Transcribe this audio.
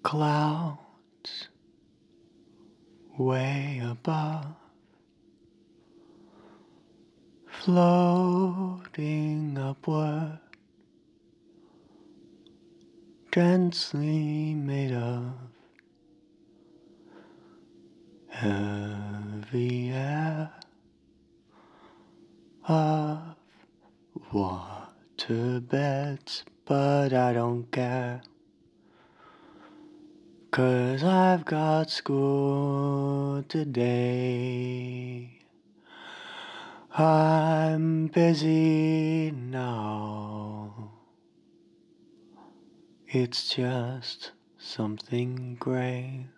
clouds way above, floating upward, densely made of heavy air of water beds, but I don't care, 'cause I've got school today. I'm busy now. It's just something gray.